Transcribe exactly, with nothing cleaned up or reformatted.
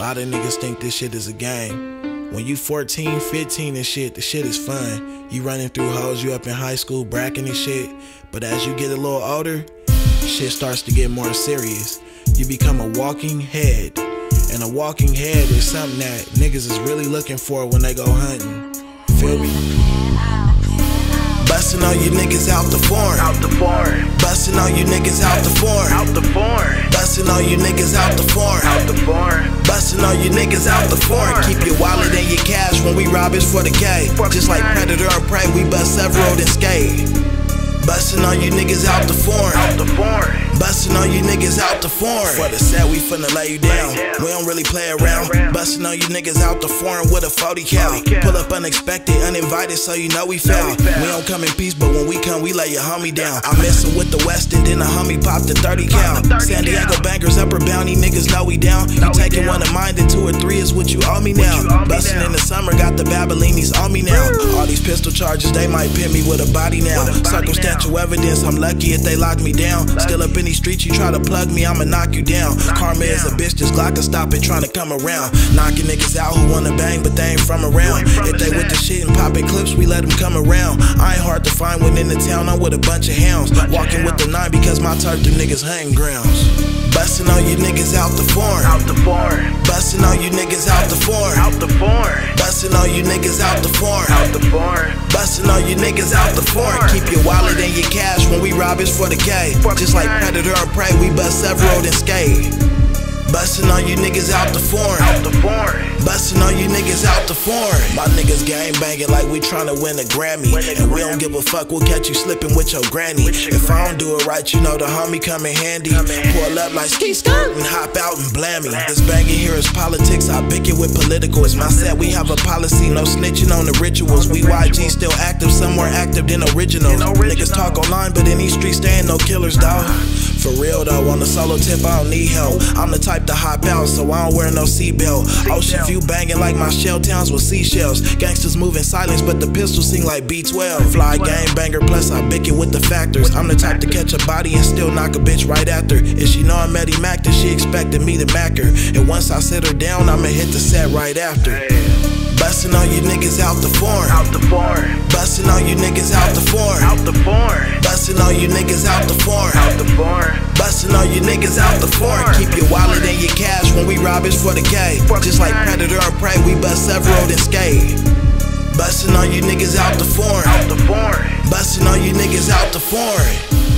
lot of niggas think this shit is a game. When you fourteen, fifteen and shit, the shit is fun. You running through hoes, you up in high school, bracking and shit. But as you get a little older, shit starts to get more serious. You become a walking head. And a walking head is something that niggas is really looking for when they go hunting. Feel me? Bustin' all you niggas out the foreign. Out the foreign. Bustin' all you niggas out the foreign. Out the foreign. Bustin' all you niggas out the foreign. Out the foreign. Bustin' all you niggas out the foreign. Keep your wallet and your cash when we rob it's for the K. Just like Predator and Prey, we bust several and skate. Bustin' all you niggas out the foreign. Out the foreign. Bustin' all you niggas out the foreign. For the set, we finna lay you down. We don't really play around. Bustin' all you niggas out the foreign with a forty cal. Pull up unexpected, uninvited, so you know we fell. We don't come in peace, but when we come, we lay your homie down. I'm messin' with the West, and then the homie popped the thirty cal. San Diego bangers, upper bounty, niggas know we down. You taking one of mine, then two or three is what you owe me now. Bustin' in the summer, got the Babylini's on me now. All these pistol charges, they might pin me with a body now. Circumstantial evidence, I'm lucky if they lock me down. Still up in these streets, you try to plug me, I'ma knock you down. Karma is a bitch, this Glock can stop it trying to come around. Knocking niggas out who wanna bang, but they ain't from around. If they with the shit and popping clips, we let them come around. I ain't hard to find when in the town, I'm with a bunch of hounds. Walking with the nine because my turf, them niggas hunting grounds. Bustin' all you niggas out the foreign. Out the foreign. Bustin' all you niggas out the foreign. Out the foreign. Bustin' all you niggas out the foreign. Out the foreign. Bustin' all you niggas out the foreign. Keep your wallet and your cash when we rob it's for the K. Just like Predator and Prey, we bust several and skate. Bustin' all you niggas out the foreign. Out the foreign. Bustin' all you niggas out the foreign. My niggas gang banging like we tryna win a Grammy. And we don't give a fuck, we'll catch you slipping with your granny. If I don't do it right, you know the homie come in handy. Pull up like ski skirt and hop out and blam me. This banging here is politics, I bick it with politicals. My set, we have a policy, no snitching on the rituals. We Y G still active, some more active than originals. Niggas talk online, but in these streets they ain't no killers, dawg. For real though, on the solo tip, I don't need help. I'm the type to hop out, so I don't wear no seatbelt. Ocean view banging like my shell towns with seashells. Gangsters move in silence, but the pistols sing like B twelve. Fly gang banger, plus I bick it with the factors. I'm the type to catch a body and still knock a bitch right after. If she know I'm Eddie Mac, then she expected me to mack her. And once I sit her down, I'ma hit the set right after. Bustin' all you niggas out the foreign. Out the foreign. Bustin' all you niggas out the foreign. Out the foreign. Bustin' all you niggas out the foreign. Out the foreign. Bustin' all you niggas out the foreign. Keep your wallet and your cash when we rob it's for the K. Just like Predator and Prey, we bust several and skate. Bustin' all you niggas out the foreign. Out the foreign. Bustin' all you niggas out the foreign.